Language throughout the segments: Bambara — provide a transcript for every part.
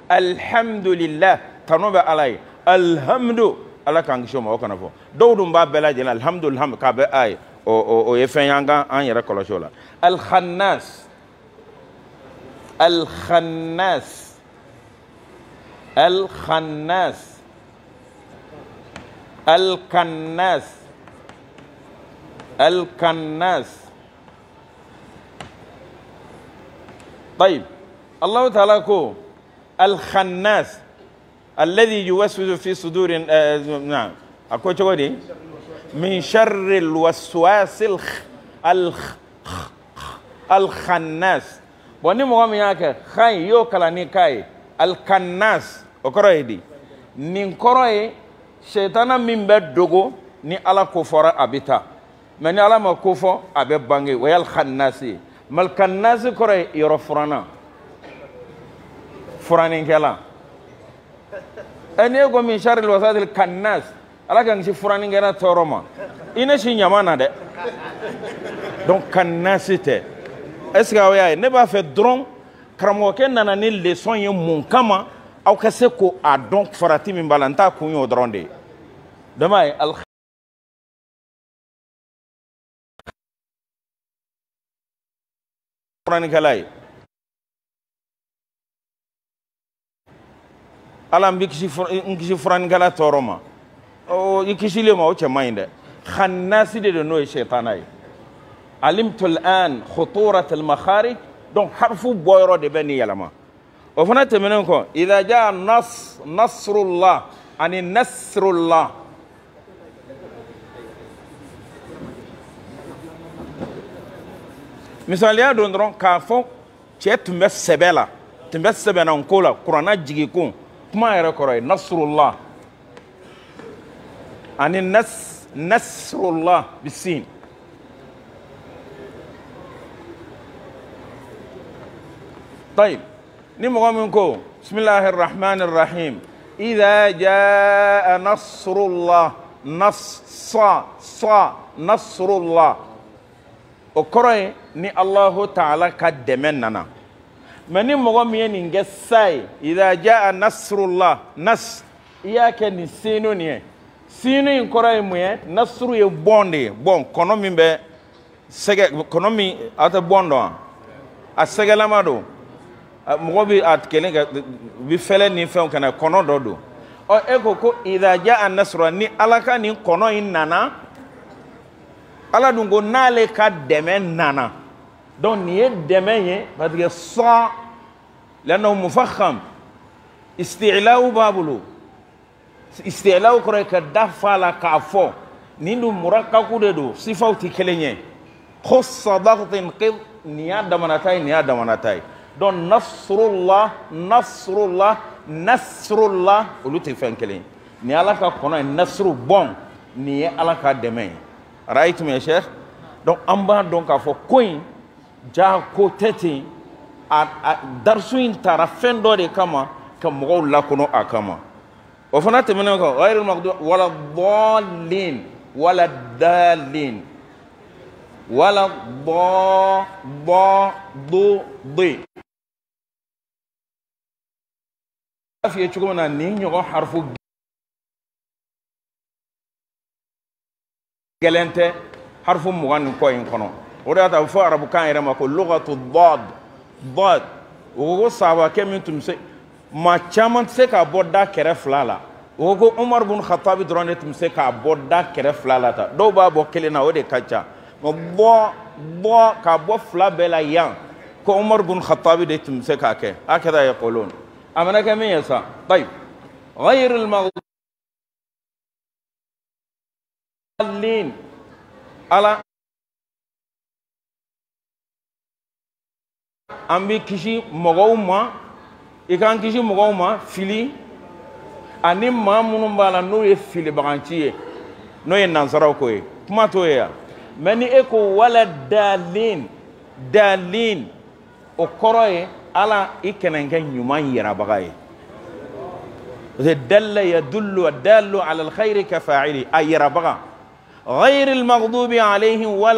alhamdulillah tano be alay alhamdu ala kan kisho ma kana fo dawdum ba bela jena alhamdulillah ka be ay o ye fen yanga an yere kolosho la al khannas al khannas al khannas al kannas al kannas طيب الله تعالى كو الخناس الذي يوسوس في صدور نعم اكو تشودي من شر الوسواس الخناس بوني مغام ياك خاي يو كلا ني كاي الخناس اوكرويدي نين كروي شيطان من بدوغو ني على كفر ابيتا من على ما كفر ابي بانغي ويل خناسي malkannas kore yoro furana furanin kala ene go min sharil wasadil kannas ala kan si furanin gana toroma ina shi nyamana de donc kannasite est ce que awaya ne ba fait dron kramo ken nana ni leçon ye mun kama aw kase ko a donc farati min balanta ku yo dronde damay al Quran kalai alam bi kisi Quran kala toroma o ikisi le ma o chamainde khannasi de no shaytanai alimtu al'an khuturat al makharij donc harfu boyro de beni yalama o fana temenen ko idha jaa nasrullah ani nasrullah misaliya don dron ka fo che tumbe sebela tumbe sebena onkola qur'ana jigi ko kuma yere koroy nasrullah ani nasrullah bisin طيب نمغو منكو بسم الله الرحمن الرحيم اذا جاء نصر الله نصر الله okoroy ni Allahu ta'ala ka demen nana mani mogo mi ni ngesai idha jaa nasrullah nas yake ni sino ni sino in koroy muye nasru ye bonde bon kono mi be sege kono mi ata bondo a sege lamado mogo bi at kelen bi fele ni fe kana kono dodo o eko ko idha jaa nasrullah ni alaka ni kono in nana ala dungo nale ka deme nana donc ni deme ye parce que sa lano mufakham isti'la'u babulu isti'la'u kore ka dafala ka fo nindu murakkaku de do sifauti kelenye khossa daghtin qid niyada manatai donc nasrullah uluti fen kelen ni ala ka kono nasru bon ni ala ka deme رايتم يا شيخ دونك امبا دونك افو كوين جا كو تتي درسوين طرفين دوري كما كمغول لا كونو اكما وفنات منو غير المغضوب ولا الضالين ولا الضالين ولا ضي في تشكونا نينيو حرف gelente harfu mugan ko in kono ora ta fo arabu kan yere ma ko lughatu dad o saba kemin tum se ma chaman se ka bodda kere flala o ko umar bin khattab drone tum se ka bodda kere flala ta do ba bo kelena o de kacha mo bo ka bo fla bela yan ko umar bin khattab de tum se ka ke akada yaqulun amana kemin yasa طيب غير المغضوب ala ambi kishi mogoma ikan kishi mogoma fili ani mamunu bala no ye fili bagantiye no ye nansara ko ye kuma to ya mani eko wala dalin o koroye ala ikenenke nyuman yira bagaye dalla yadullu dallu ala alkhair ka fa'ili ayira baga غير المغضوب عليهم ولا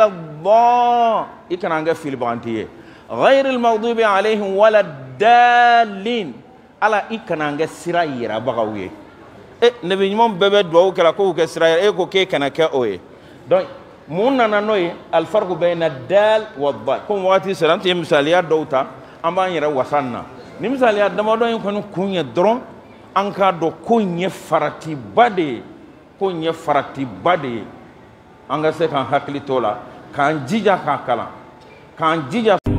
الضالين غير المغضوب عليهم ولا الضالين ala i kana an kɛ sira yirabagaw ye nabi ɲuman bɛɛ bɛ duwawu kɛla ko kɛ sira yira ko k'e kana kɛ o ye donc mun nana n'o ye alfarqu bayna dal wa dal comme waati sera an tɛ misaliya dɔw ta an b'an yɛrɛ wasa nin na ni misaliya damadɔ in kɔni kun ye dɔrɔn an k'a dɔn ko in ye faratiba de ye ko in ye faratiba de ye an ka se k'an hakili t'o la k'an jija k'a kalan k'an jija